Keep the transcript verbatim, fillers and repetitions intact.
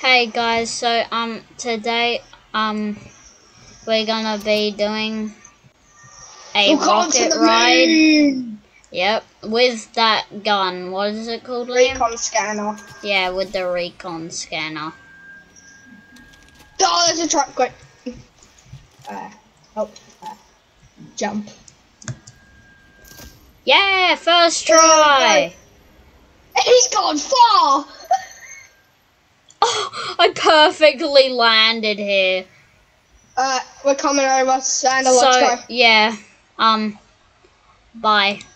Hey guys, so um today um we're gonna be doing a rocket ride. Moon. Yep, with that gun. What is it called, Liam? Recon scanner. Yeah, with the recon scanner. Oh, there's a truck. Quick. Uh, oh, uh, jump. Yeah, first try. He's gone far. Oh, I perfectly landed here. Uh, we're coming over. Santa, So let's go. yeah, um, bye.